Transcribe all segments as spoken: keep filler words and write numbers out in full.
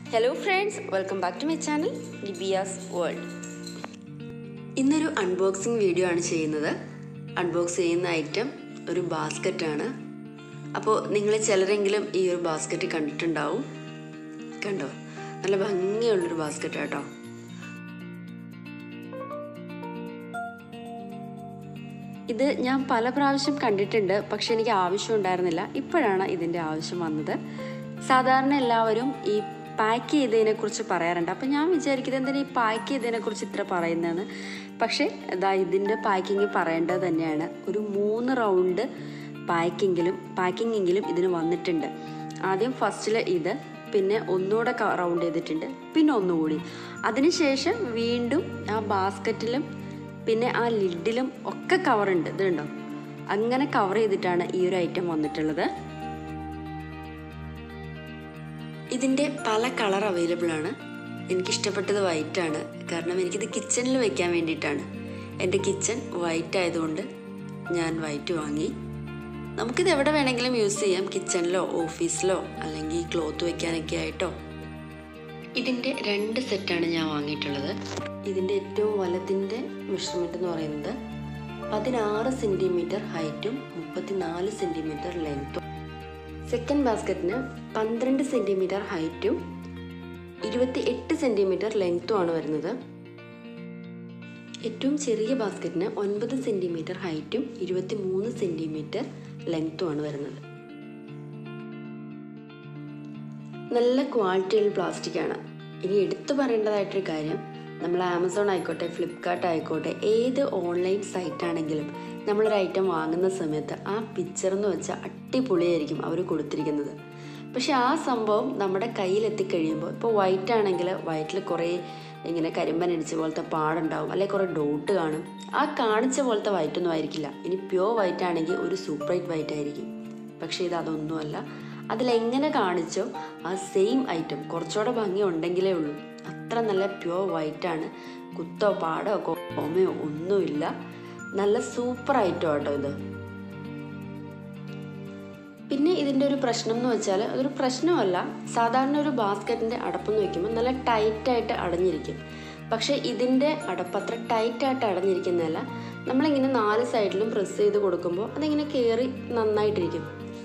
Hello friends, welcome back to my channel Gibia's World. ഇന്നൊരു unboxing video ആണ് ചെയ്യുന്നത്. Unbox ചെയ്യുന്ന ഐറ്റം ഒരു ബാസ്ക്കറ്റ് ആണ്. അപ്പോൾ നിങ്ങൾ ചിലരെങ്കിലും ഈ ഒരു ബാസ്ക്കറ്റ് കണ്ടിട്ടുണ്ടാവും. കണ്ടോ? നല്ല ഭംഗിയുള്ളൊരു ബാസ്ക്കറ്റ് ആട്ടോ. ഇത് ഞാൻ പല പ്രാവശ്യം കണ്ടിട്ടുണ്ട്, പക്ഷെ എനിക്ക് ആവശ്യം ഉണ്ടായിരുന്നില്ല. ഇപ്പോഴാണ് ഇതിൻ്റെ ആവശ്യം വന്നത്. സാധാരണ എല്ലാവരും ഈ പാക്ക് ചെയ്തതിനെക്കുറിച്ച് പറയാറുണ്ട്. അപ്പോൾ ഞാൻ വിചാരിക്കുന്നത് എന്തിനാ ഈ പാക്ക് ചെയ്തതിനെക്കുറിച്ച് ഇത്ര പറയുന്നതെന്ന്. പക്ഷേ ഇതാ ഇതിൻ്റെ പാക്കിങ് പറയേണ്ടത് തന്നെയാണ്. ഒരു മൂന്ന് റൗണ്ട് പാക്കിങ്ങിലും പാക്കിങ്ങെങ്കിലും ഇതിന് വന്നിട്ടുണ്ട്. ആദ്യം ഫസ്റ്റിൽ ഇത്, പിന്നെ ഒന്നുകൂടെ റൗണ്ട് ചെയ്തിട്ടുണ്ട്, പിന്നെ ഒന്നുകൂടി. അതിനുശേഷം വീണ്ടും ആ ബാസ്ക്കറ്റിലും പിന്നെ ആ ലിഡിലും ഒക്കെ കവറുണ്ട്. ഇതുണ്ടോ? അങ്ങനെ കവർ ചെയ്തിട്ടാണ് ഈ ഒരു ഐറ്റം വന്നിട്ടുള്ളത്. ഇതിൻ്റെ പല കളർ അവൈലബിൾ ആണ്. എനിക്കിഷ്ടപ്പെട്ടത് വൈറ്റാണ്, കാരണം എനിക്കിത് കിച്ചണിൽ വെക്കാൻ വേണ്ടിയിട്ടാണ്. എൻ്റെ കിച്ചൺ വൈറ്റ് ആയതുകൊണ്ട് ഞാൻ വൈറ്റ് വാങ്ങി. നമുക്കിത് എവിടെ വേണമെങ്കിലും യൂസ് ചെയ്യാം, കിച്ചണിലോ ഓഫീസിലോ അല്ലെങ്കിൽ ക്ലോത്ത് വെക്കാനൊക്കെ ആയിട്ടോ. ഇതിൻ്റെ രണ്ട് സെറ്റാണ് ഞാൻ വാങ്ങിയിട്ടുള്ളത്. ഇതിൻ്റെ ഏറ്റവും വലുതിൻ്റെ മെഷർമെൻറ്റ് എന്ന് പറയുന്നത് പതിനാറ് സെൻറ്റിമീറ്റർ ഹൈറ്റും മുപ്പത്തിനാല് സെൻറ്റിമീറ്റർ ലെങ്ത്തും. സെക്കൻഡ് ബാസ്ക്കറ്റിന് പന്ത്രണ്ട് സെൻറ്റിമീറ്റർ ഹൈറ്റും ഇരുപത്തി എട്ട് സെൻറ്റിമീറ്റർ ലെങ്ത്തുമാണ് വരുന്നത്. ഏറ്റവും ചെറിയ ബാസ്ക്കറ്റിന് ഒൻപത് സെൻറ്റിമീറ്റർ ഹൈറ്റും ഇരുപത്തി മൂന്ന് സെൻറ്റിമീറ്റർ ലെങ്ത്തുമാണ് വരുന്നത്. നല്ല ക്വാളിറ്റിയുള്ള പ്ലാസ്റ്റിക്കാണ്. ഇനി എടുത്തു പറയേണ്ടതായിട്ടൊരു കാര്യം, നമ്മൾ ആമസോൺ ആയിക്കോട്ടെ ഫ്ലിപ്കാർട്ട് ആയിക്കോട്ടെ ഏത് ഓൺലൈൻ സൈറ്റ് ആണെങ്കിലും നമ്മളൊരു ഐറ്റം വാങ്ങുന്ന സമയത്ത് ആ പിക്ചർ എന്ന് വെച്ചാൽ അടിപൊളിയായിരിക്കും അവർ കൊടുത്തിരിക്കുന്നത്. പക്ഷെ ആ സംഭവം നമ്മുടെ കയ്യിലെത്തിക്കഴിയുമ്പോൾ, ഇപ്പോൾ വൈറ്റ് ആണെങ്കിൽ വൈറ്റിൽ കുറേ ഇങ്ങനെ കരിമ്പൻ അടിച്ച പോലത്തെ പാടുണ്ടാവും, അല്ലെങ്കിൽ കുറേ ഡോട്ട് കാണും. ആ കാണിച്ച പോലത്തെ വൈറ്റൊന്നും ആയിരിക്കില്ല. ഇനി പ്യോർ വൈറ്റ് ആണെങ്കിൽ ഒരു സൂപ്പറൈറ്റ് വൈറ്റ് ആയിരിക്കും. പക്ഷേ ഇത് അതൊന്നുമല്ല. അതിലെങ്ങനെ കാണിച്ചോ ആ സെയിം ഐറ്റം കുറച്ചുകൂടെ ഭംഗി ഉണ്ടെങ്കിലേ ഉള്ളൂ. അത്ര നല്ല പ്യോർ വൈറ്റാണ്. കുത്തോ പാടോ കോമയോ ഒന്നുമില്ല. നല്ല സൂപ്പർ ഐറ്റം ആട്ടോ ഇത്. പിന്നെ ഇതിൻ്റെ ഒരു പ്രശ്നം എന്ന് വെച്ചാൽ, അതൊരു പ്രശ്നമല്ല, സാധാരണ ഒരു ബാസ്ക്കറ്റിൻ്റെ അടപ്പെന്ന് വയ്ക്കുമ്പോൾ നല്ല ടൈറ്റായിട്ട് അടഞ്ഞിരിക്കും. പക്ഷേ ഇതിൻ്റെ അടപ്പ് അത്ര ടൈറ്റായിട്ട് അടഞ്ഞിരിക്കുന്നതല്ല. നമ്മളിങ്ങനെ നാല് സൈഡിലും പ്രസ് ചെയ്ത് കൊടുക്കുമ്പോൾ അതിങ്ങനെ കയറി നന്നായിട്ടിരിക്കും.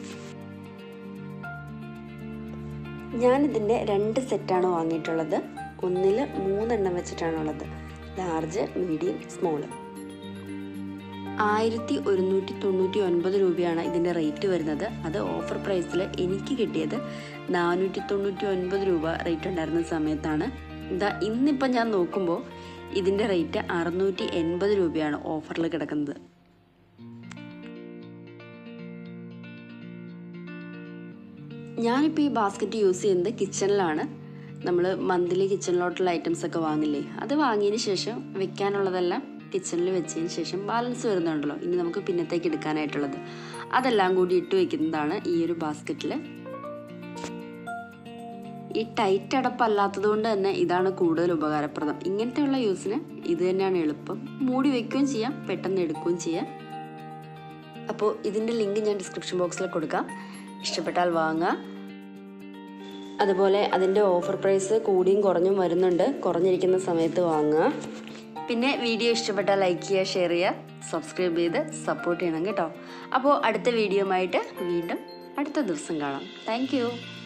ഞാനിതിൻ്റെ രണ്ട് സെറ്റാണ് വാങ്ങിയിട്ടുള്ളത്. ഒന്നിൽ മൂന്നെണ്ണം വെച്ചിട്ടാണുള്ളത്, ലാർജ്, മീഡിയം, സ്മോള്. ആയിരത്തി ഒരുന്നൂറ്റി തൊണ്ണൂറ്റി ഒൻപത് രൂപയാണ് ഇതിൻ്റെ റേറ്റ് വരുന്നത്. അത് ഓഫർ പ്രൈസിൽ എനിക്ക് കിട്ടിയത് നാനൂറ്റി തൊണ്ണൂറ്റി ഒൻപത് രൂപ റേറ്റ് ഉണ്ടായിരുന്ന സമയത്താണ്. ഇതാ ഇന്നിപ്പം ഞാൻ നോക്കുമ്പോൾ ഇതിൻ്റെ റേറ്റ് അറുന്നൂറ്റി എൺപത് രൂപയാണ് ഓഫറിൽ കിടക്കുന്നത്. ഞാനിപ്പോൾ ഈ ബാസ്ക്കറ്റ് യൂസ് ചെയ്യുന്നത് കിച്ചണിലാണ്. നമ്മൾ മന്ത്ലി കിച്ചണിലോട്ടുള്ള ഐറ്റംസ് ഒക്കെ വാങ്ങില്ലേ, അത് വാങ്ങിയതിന് ശേഷം വെക്കാനുള്ളതെല്ലാം കിച്ചണിൽ വെച്ചതിന് ശേഷം ബാലൻസ് വരുന്നുണ്ടല്ലോ, ഇനി നമുക്ക് പിന്നത്തേക്ക് എടുക്കാനായിട്ടുള്ളത്, അതെല്ലാം കൂടി ഇട്ട് വയ്ക്കുന്നതാണ് ഈ ഒരു ബാസ്ക്കറ്റിൽ. ഈ ടൈറ്റ് അടപ്പല്ലാത്തത് കൊണ്ട് തന്നെ ഇതാണ് കൂടുതൽ ഉപകാരപ്രദം. ഇങ്ങനത്തെയുള്ള യൂസിന് ഇത് തന്നെയാണ് എളുപ്പം. മൂടി വയ്ക്കുകയും ചെയ്യാം, പെട്ടെന്ന് എടുക്കുകയും ചെയ്യാം. അപ്പോൾ ഇതിൻ്റെ ലിങ്ക് ഞാൻ ഡിസ്ക്രിപ്ഷൻ ബോക്സിൽ കൊടുക്കാം. ഇഷ്ടപ്പെട്ടാൽ വാങ്ങുക. അതുപോലെ അതിൻ്റെ ഓഫർ പ്രൈസ് കൂടിയും കുറഞ്ഞും വരുന്നുണ്ട്. കുറഞ്ഞിരിക്കുന്ന സമയത്ത് വാങ്ങുക. പിന്നെ വീഡിയോ ഇഷ്ടപ്പെട്ടാൽ ലൈക്ക് ചെയ്യുക, ഷെയർ ചെയ്യുക, സബ്സ്ക്രൈബ് ചെയ്ത് സപ്പോർട്ട് ചെയ്യണം കേട്ടോ. അപ്പോൾ അടുത്ത വീഡിയോ ആയിട്ട് വീണ്ടും അടുത്ത ദിവസം കാണാം. താങ്ക്